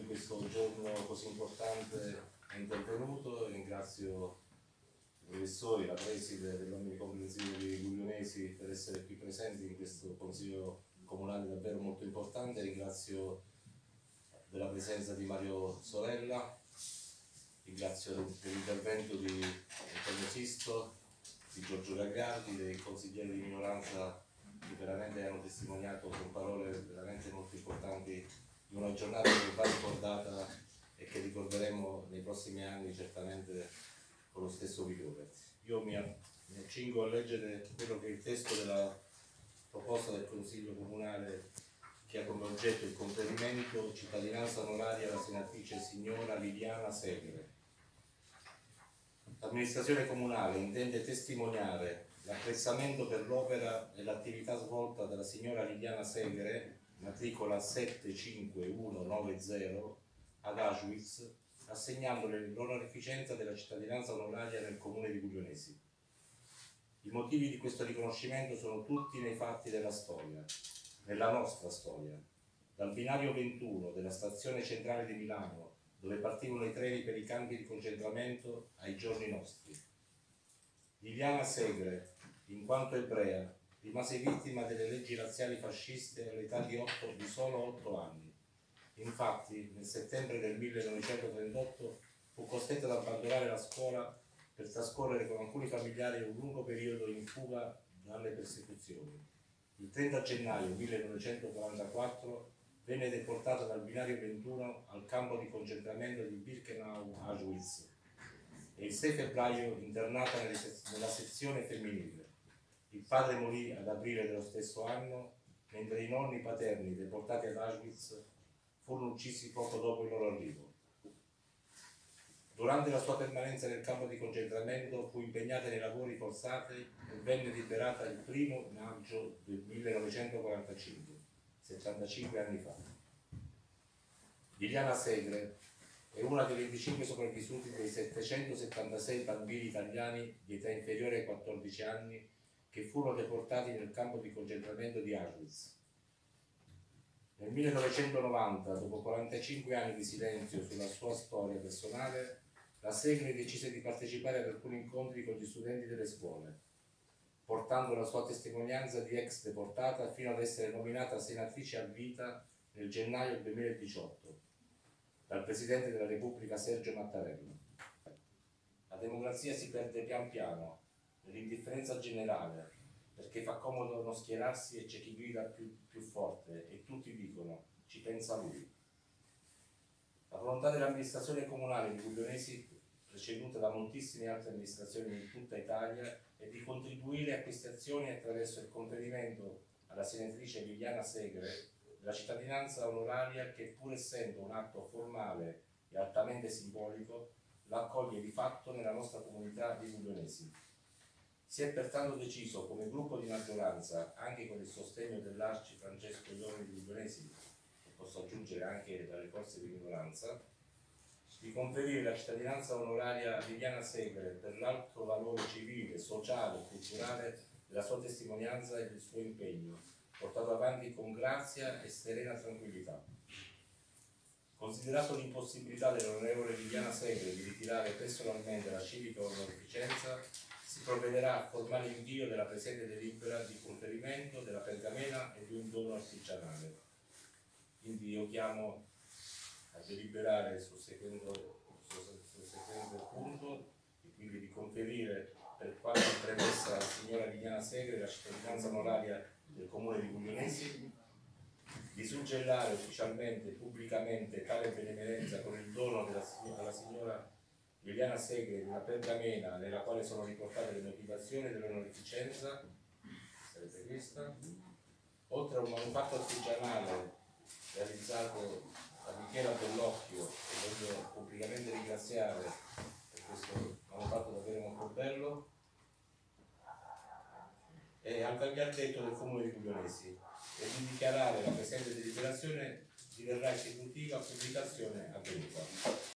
in questo giorno così importante è intervenuto. Ringrazio i professori, la preside dell'Omni Comprensivo di Guglionesi per essere qui presenti in questo consiglio comunale davvero molto importante. Ringrazio della presenza di Mario Sorella, ringrazio dell'intervento di Antonio Sisto, di Giorgio Gagliardi, dei consiglieri di minoranza che veramente hanno testimoniato con parole veramente molto importanti di una giornata che va ricordata e che ricorderemo nei prossimi anni certamente con lo stesso vigore. Io mi accingo a leggere quello che è il testo della proposta del Consiglio Comunale che ha come oggetto il conferimento cittadinanza onoraria alla senatrice signora Liliana Segre. L'amministrazione comunale intende testimoniare l'apprezzamento per l'opera e l'attività svolta dalla signora Liliana Segre, matricola 75190, ad Auschwitz, assegnandole l'onorificenza della cittadinanza onoraria nel comune di Guglionesi. I motivi di questo riconoscimento sono tutti nei fatti della storia, nella nostra storia, dal binario 21 della stazione centrale di Milano, dove partivano i treni per i campi di concentramento, ai giorni nostri. Liliana Segre, in quanto ebrea, rimase vittima delle leggi razziali fasciste all'età di solo 8 anni. Infatti, nel settembre del 1938 fu costretta ad abbandonare la scuola per trascorrere con alcuni familiari un lungo periodo in fuga dalle persecuzioni. Il 30 gennaio 1944 venne deportata dal binario 21 al campo di concentramento di Birkenau-Auschwitz e il 6 febbraio internata nella sezione femminile. Il padre morì ad aprile dello stesso anno, mentre i nonni paterni deportati ad Auschwitz furono uccisi poco dopo il loro arrivo. Durante la sua permanenza nel campo di concentramento fu impegnata nei lavori forzati e venne liberata il 1° maggio del 1945, 75 anni fa. Liliana Segre è una dei 25 sopravvissuti dei 776 bambini italiani di età inferiore ai 14 anni che furono deportati nel campo di concentramento di Auschwitz. Nel 1990, dopo 45 anni di silenzio sulla sua storia personale, la Segre decise di partecipare ad alcuni incontri con gli studenti delle scuole, portando la sua testimonianza di ex deportata fino ad essere nominata senatrice a vita nel gennaio 2018 dal Presidente della Repubblica Sergio Mattarella. La democrazia si perde pian piano nell'indifferenza generale, perché fa comodo non schierarsi e c'è chi grida più forte e tutti dicono ci pensa lui. La volontà dell'amministrazione comunale di Guglionesi, preceduta da moltissime altre amministrazioni in tutta Italia, è di contribuire a queste azioni attraverso il conferimento alla senatrice Liliana Segre della cittadinanza onoraria che, pur essendo un atto formale e altamente simbolico, la accoglie di fatto nella nostra comunità di Guglionesi. Si è pertanto deciso come gruppo di maggioranza, anche con il sostegno dell'Arci Francesco Ioni di Guglionesi, che posso aggiungere anche dalle forze di minoranza, di conferire la cittadinanza onoraria a Liliana Segre per l'alto valore civile, sociale e culturale della sua testimonianza e del suo impegno, portato avanti con grazia e serena tranquillità. Considerato l'impossibilità dell'onorevole Liliana Segre di ritirare personalmente la civica onorificenza, si provvederà a formale invio della presente delibera di conferimento della pergamena e di un dono artigianale. Quindi io chiamo a deliberare sul secondo punto e quindi di conferire per quanto premessa alla signora Liliana Segre la cittadinanza onoraria del comune di Guglionesi, di suggellare ufficialmente e pubblicamente tale benemerenza con il dono alla signora Liliana Segre di una pergamena nella quale sono riportate le motivazioni dell'onorificenza, sarebbe questa, oltre a un manufatto artigianale realizzato da Michela Bellocchio, che voglio pubblicamente ringraziare per questo manufatto davvero molto bello, e al gagliardetto del comune di Guglionesi, e di dichiarare la presente deliberazione diverrà esecutiva a pubblicazione avvenuta.